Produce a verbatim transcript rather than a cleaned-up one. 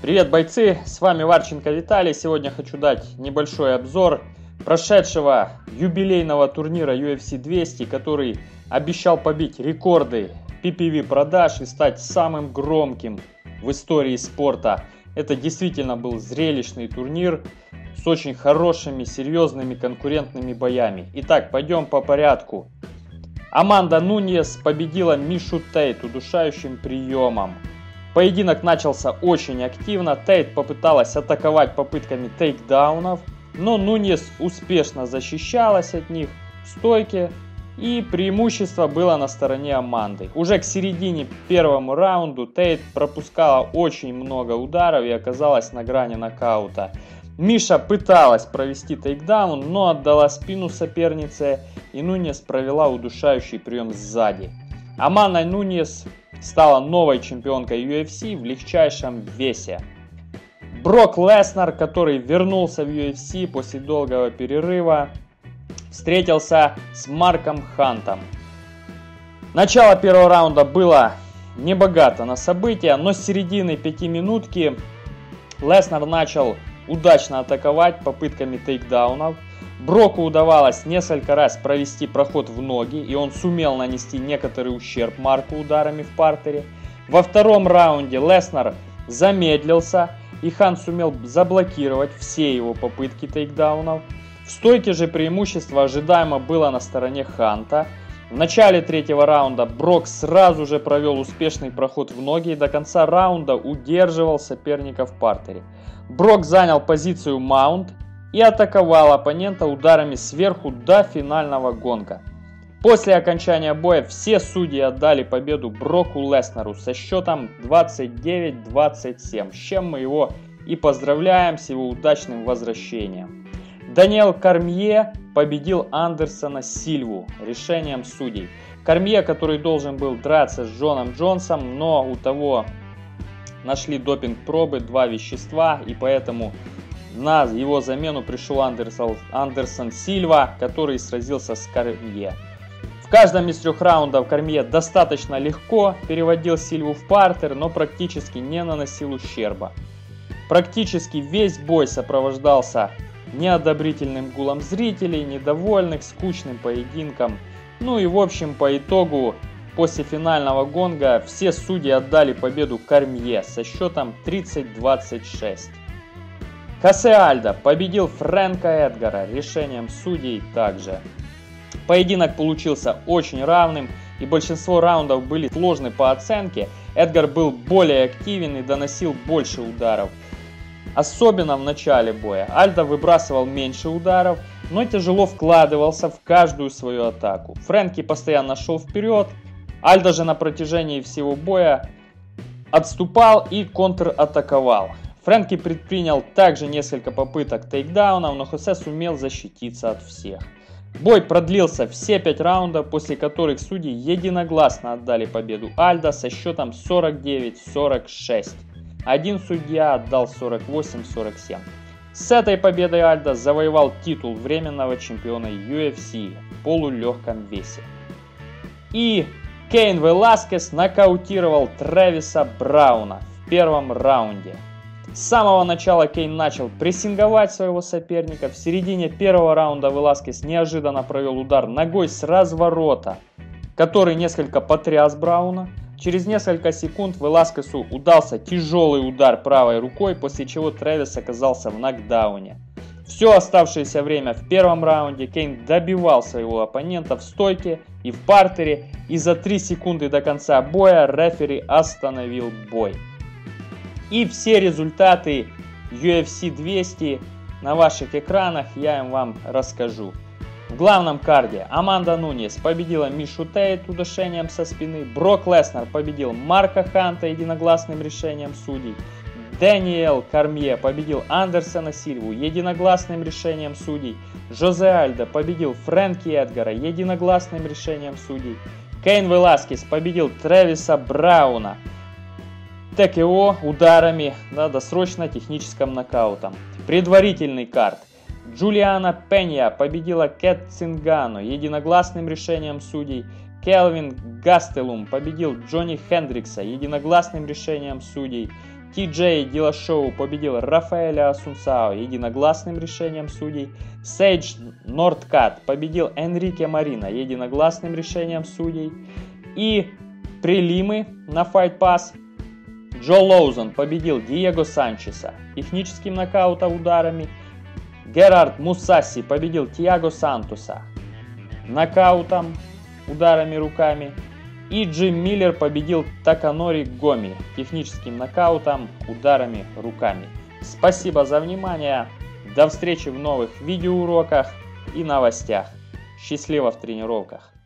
Привет, бойцы! С вами Варченко Виталий. Сегодня хочу дать небольшой обзор прошедшего юбилейного турнира ю эф си двести, который обещал побить рекорды пи пи ви продаж и стать самым громким в истории спорта. Это действительно был зрелищный турнир с очень хорошими, серьезными конкурентными боями. Итак, пойдем по порядку. Аманда Нуньес победила Мишу Тейт удушающим приемом. Поединок начался очень активно. Тейт попыталась атаковать попытками тейкдаунов, но Нуньес успешно защищалась от них в стойке, и преимущество было на стороне Аманды. Уже к середине первому раунду Тейт пропускала очень много ударов и оказалась на грани нокаута. Миша пыталась провести тейкдаун, но отдала спину сопернице, и Нуньес провела удушающий прием сзади. Аманда Нуньес стала новой чемпионкой ю эф си в легчайшем весе. Брок Леснар, который вернулся в ю эф си после долгого перерыва, встретился с Марком Хантом. Начало первого раунда было небогато на события, но с середины пятиминутки Леснар начал удачно атаковать попытками тейкдаунов. Броку удавалось несколько раз провести проход в ноги, и он сумел нанести некоторый ущерб Марку ударами в партере. Во втором раунде Леснар замедлился, и Хант сумел заблокировать все его попытки тейкдаунов. В стойке же преимущество ожидаемо было на стороне Ханта. В начале третьего раунда Брок сразу же провел успешный проход в ноги и до конца раунда удерживал соперника в партере. Брок занял позицию маунт и атаковал оппонента ударами сверху до финального гонга. После окончания боя все судьи отдали победу Броку Леснару со счетом двадцать девять двадцать семь, с чем мы его и поздравляем с его удачным возвращением. Даниэл Кормье победил Андерсона Сильву решением судей. Кормье, который должен был драться с Джоном Джонсом, но у того нашли допинг-пробы, два вещества, и поэтому на его замену пришел Андерсон, Андерсон Сильва, который сразился с Кормье. В каждом из трех раундов Кормье достаточно легко переводил Сильву в партер, но практически не наносил ущерба. Практически весь бой сопровождался неодобрительным гулом зрителей, недовольных, скучным поединком. Ну и в общем по итогу после финального гонга все судьи отдали победу Кормье со счетом тридцать двадцать шесть. Хосе Альдо победил Фрэнка Эдгара решением судей также. Поединок получился очень равным, и большинство раундов были сложны по оценке. Эдгар был более активен и доносил больше ударов. Особенно в начале боя. Альдо выбрасывал меньше ударов, но тяжело вкладывался в каждую свою атаку. Фрэнки постоянно шел вперед, Альдо же на протяжении всего боя отступал и контратаковал. Фрэнки предпринял также несколько попыток тейкдаунов, но Хосе сумел защититься от всех. Бой продлился все пять раундов, после которых судьи единогласно отдали победу Альдо со счетом сорок девять сорок шесть. Один судья отдал сорок восемь сорок семь. С этой победой Альдо завоевал титул временного чемпиона ю эф си в полулегком весе. И Кейн Веласкес нокаутировал Трэвиса Брауна в первом раунде. С самого начала Кейн начал прессинговать своего соперника. В середине первого раунда Веласкес неожиданно провел удар ногой с разворота, который несколько потряс Брауна. Через несколько секунд Веласкесу удался тяжелый удар правой рукой, после чего Трэвис оказался в нокдауне. Все оставшееся время в первом раунде Кейн добивал своего оппонента в стойке и в партере, и за три секунды до конца боя рефери остановил бой. И все результаты ю эф си двести на ваших экранах я им вам расскажу. В главном карде Аманда Нуньес победила Мишу Тейт удушением со спины. Брок Леснар победил Марка Ханта единогласным решением судей. Даниэл Кормье победил Андерсона Сильву единогласным решением судей. Хосе Альдо победил Фрэнки Эдгара единогласным решением судей. Кейн Веласкес победил Трэвиса Брауна тэ ка о ударами, да, досрочно техническим нокаутом. Предварительный карт. Джулиана Пенья победила Кэт Цингану единогласным решением судей. Келвин Гастелум победил Джонни Хендрикса единогласным решением судей. Ти Джей Диллашоу победил Рафаэля Асунсао единогласным решением судей. Сейдж Нордкат победил Энрике Марина единогласным решением судей. И прелимы на Fight Pass. Джо Лоузен победил Диего Санчеса техническим нокаутом ударами. Герард Мусаси победил Тиаго Сантоса нокаутом, ударами руками. И Джим Миллер победил Таканори Гоми техническим нокаутом, ударами руками. Спасибо за внимание. До встречи в новых видеоуроках и новостях. Счастливо в тренировках.